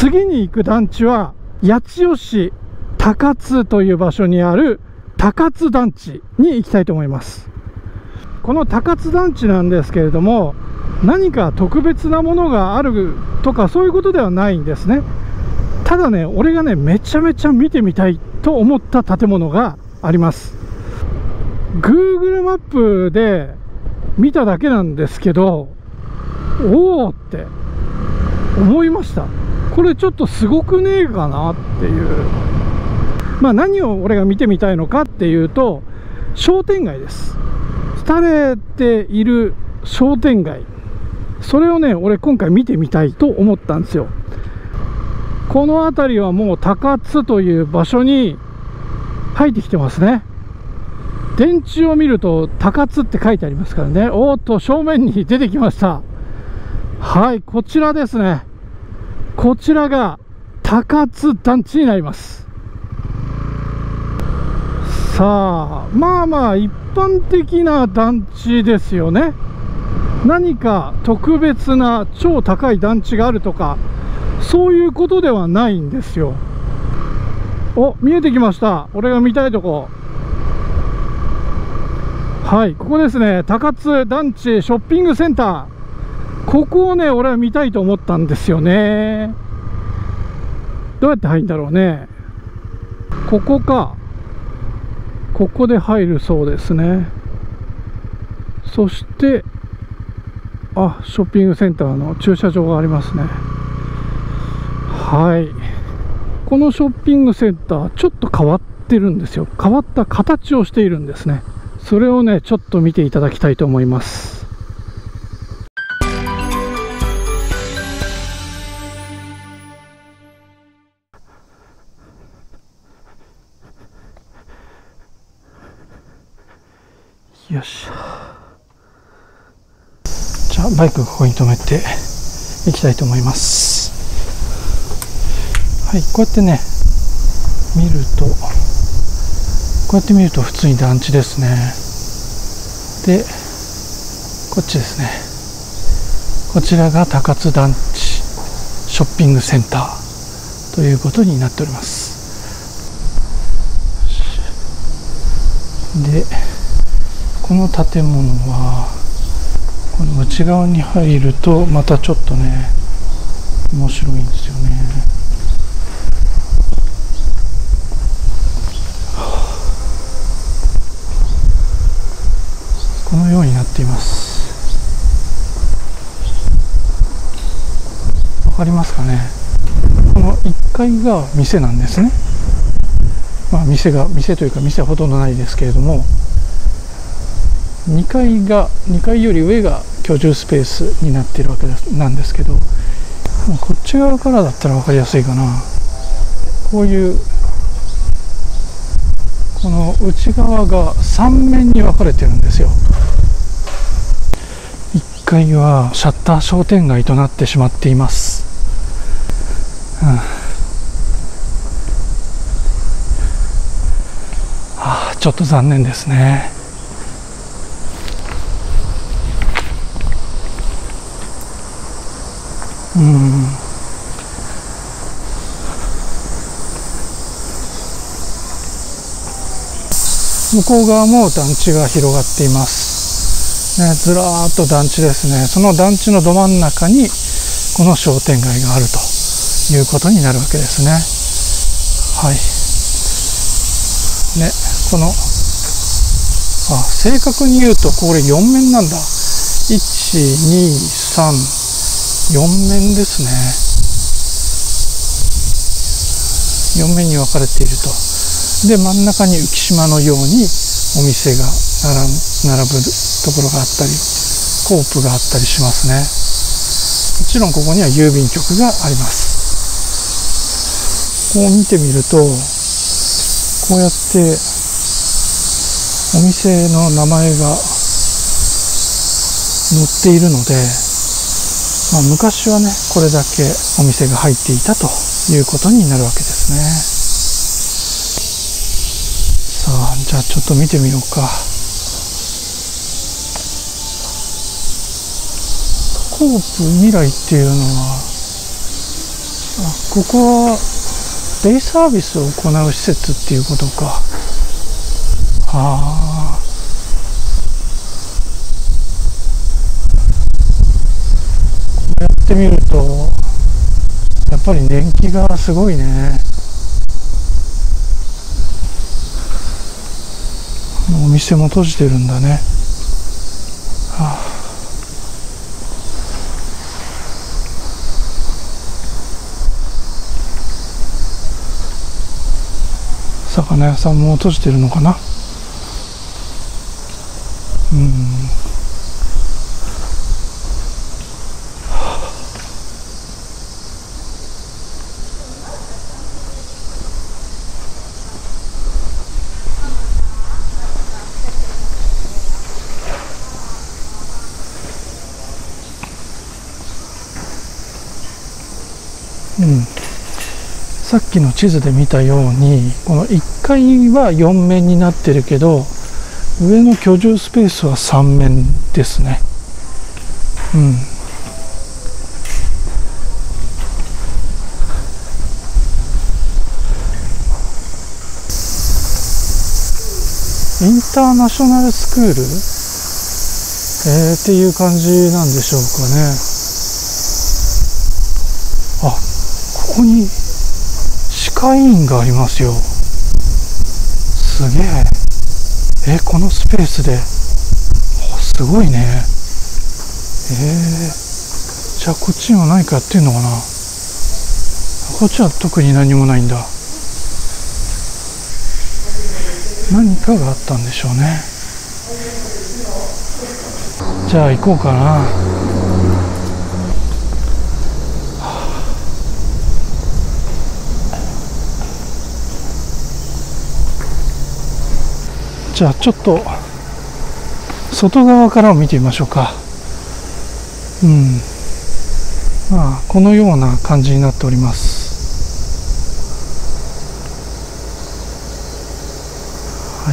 次に行く団地は八千代市高津という場所にある高津団地に行きたいと思います。この高津団地なんですけれども、何か特別なものがあるとかそういうことではないんですね。ただね、俺がねめちゃめちゃ見てみたいと思った建物があります。 Google マップで見ただけなんですけど、おおって思いました。これちょっとすごくねえかなっていう。何を俺が見てみたいのかっていうと、商店街です。廃れている商店街、それをね俺今回見てみたいと思ったんですよ。この辺りはもう高津という場所に入ってきてますね。電柱を見ると高津って書いてありますからね。おーっと、正面に出てきました。はい、こちらですね。こちらが高津団地になります。さあ、一般的な団地ですよね。何か特別な超高い団地があるとかそういうことではないんですよ。お、見えてきました。俺が見たいとこ。はい、ここですね。高津団地ショッピングセンター。ここをね俺は見たいと思ったんですよね。どうやって入るんだろうね。ここか。ここで入るそうですね。そしてショッピングセンターの駐車場がありますね。はい、このショッピングセンターちょっと変わってるんですよ。変わった形をしているんですね。それをねちょっと見ていただきたいと思います。よし、じゃあバイクここに止めていきたいと思います。はい、こうやってね見ると、こうやって見ると普通に団地ですね。でこっちですね。こちらが高津団地ショッピングセンターということになっております。でこの建物はこの内側に入るとまたちょっとね面白いんですよね。このようになっています。わかりますかね。この1階が店なんですね。店というか店はほとんどないですけれども、2階より上が居住スペースになっているわけなんですけど、こっち側からだったら分かりやすいかな。こういうこの内側が3面に分かれてるんですよ。1階はシャッター商店街となってしまっています。ちょっと残念ですね。向こう側も団地が広がっていますね。ずらーっと団地ですね。その団地のど真ん中にこの商店街があるということになるわけですね。はいね、この正確に言うとこれ4面なんだ。1,2,3,4面ですね。4面に分かれていると。で真ん中に浮島のようにお店が並ぶところがあったり、コープがあったりしますね。もちろんここには郵便局があります。こう見てみるとこうやってお店の名前が載っているので、昔はねこれだけお店が入っていたということになるわけですね。さあ、じゃあちょっと見てみようか。コープ未来っていうのはここはデイサービスを行う施設っていうことか。ああ、こうやってみるとやっぱり年季がすごいね。お店も閉じてるんだね。はあ、魚屋さんも閉じてるのかな。さっきの地図で見たように、この1階は4面になってるけど、上の居住スペースは3面ですね。インターナショナルスクール、っていう感じなんでしょうかね。あ、ここに歯科医院がありますよ。すげえ。このスペースで、すごいね。じゃあこっちには何かやってんのかな。こっちは特に何もないんだ。何かがあったんでしょうね。じゃあ行こうかな。じゃあちょっと外側からを見てみましょうか。まあこのような感じになっております。はい。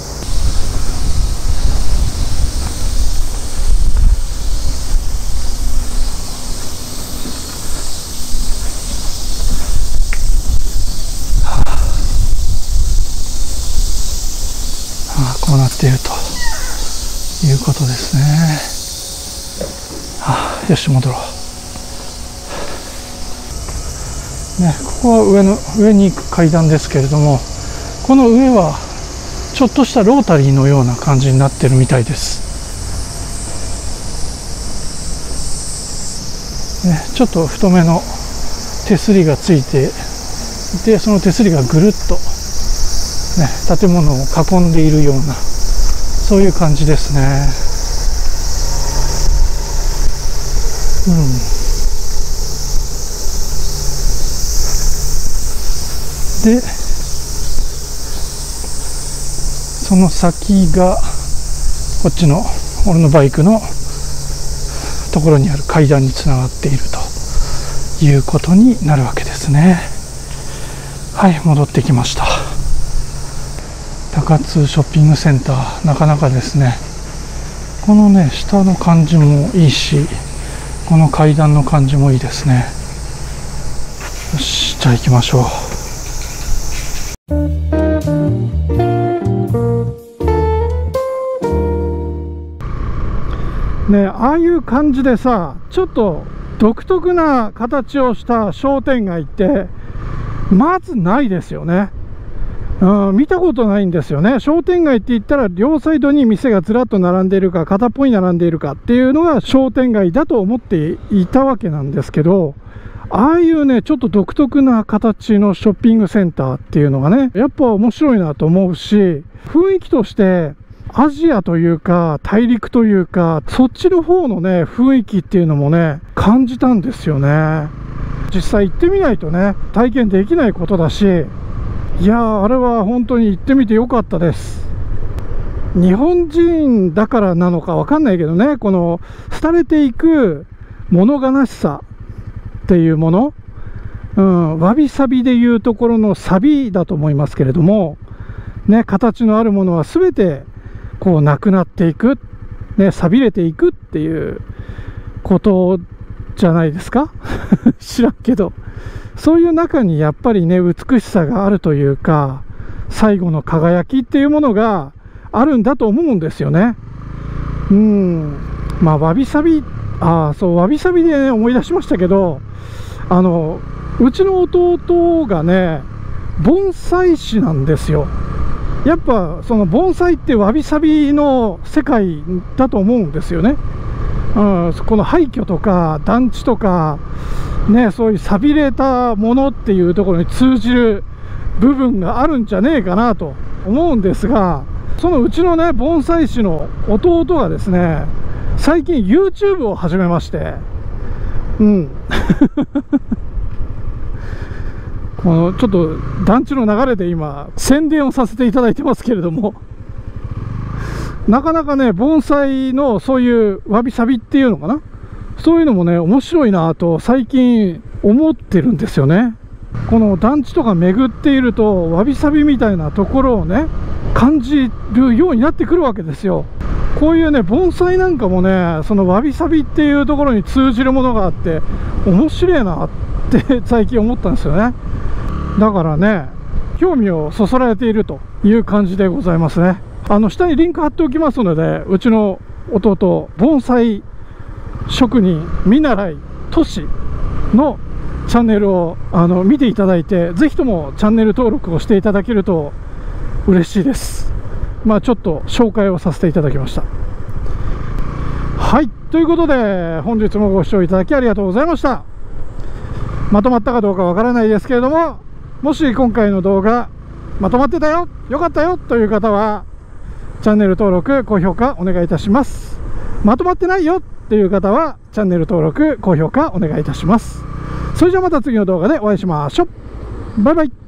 こうなっているということですね。よし、戻ろう。ね、ここは上に行く階段ですけれども、この上はちょっとしたロータリーのような感じになってるみたいです。ね、ちょっと太めの手すりがついていて、その手すりがぐるっとね、建物を囲んでいるような、そういう感じですね。で、その先がこっちの俺のバイクのところにある階段につながっているということになるわけですね。はい、戻ってきました。高津ショッピングセンター、なかなかですね。このね、下の感じもいいし、この階段の感じもいいですね。よし、じゃあ行きましょう。ね、ああいう感じでさ、ちょっと独特な形をした商店街ってまずないですよね。見たことないんですよね。商店街って言ったら両サイドに店がずらっと並んでいるか片っぽに並んでいるかっていうのが商店街だと思っていたわけなんですけど、ああいうねちょっと独特な形のショッピングセンターっていうのがねやっぱ面白いなと思うし、雰囲気としてアジアというか大陸というかそっちの方のね雰囲気っていうのもね感じたんですよね。実際行ってみないとね体験できないことだし、いやー、あれは本当に行ってみてよかったです。日本人だからなのかわかんないけどね、この廃れていく物悲しさっていうもの、わびさびでいうところのサビだと思いますけれども、ね、形のあるものは全てこうなくなっていく、ね、錆びれていくっていうことじゃないですか知らんけど、そういう中にやっぱりね、美しさがあるというか、最後の輝きっていうものがあるんだと思うんですよね。まあわびさび、そう、わびさびで、ね、思い出しましたけど、うちの弟がね、盆栽師なんですよ。やっぱその盆栽ってわびさびの世界だと思うんですよね。この廃墟とか団地とかね、そういう寂れたものっていうところに通じる部分があるんじゃねえかなと思うんですが、そのうちのね、盆栽師の弟がですね、最近 YouTube を始めまして、このちょっと団地の流れで今宣伝をさせていただいてますけれども、なかなかね、盆栽のそういうわびさびっていうのかな、そういうのもね、面白いなと最近思ってるんですよね。この団地とか巡っていると、わびさびみたいなところをね、感じるようになってくるわけですよ。こういうね、盆栽なんかもね、そのわびさびっていうところに通じるものがあって面白いなって最近思ったんですよね。だからね、興味をそそられているという感じでございますね。下にリンク貼っておきますので、うちの弟、盆栽職人見習い都市のチャンネルを見ていただいて、ぜひともチャンネル登録をしていただけると嬉しいです。まあちょっと紹介をさせていただきました。はい、ということで本日もご視聴いただきありがとうございました。まとまったかどうかわからないですけれども、もし今回の動画まとまってたよ、よかったよという方はチャンネル登録、高評価お願いいたします。まとまってないよっていう方はチャンネル登録、高評価お願いいたします。それじゃあまた次の動画でお会いしましょう。バイバイ。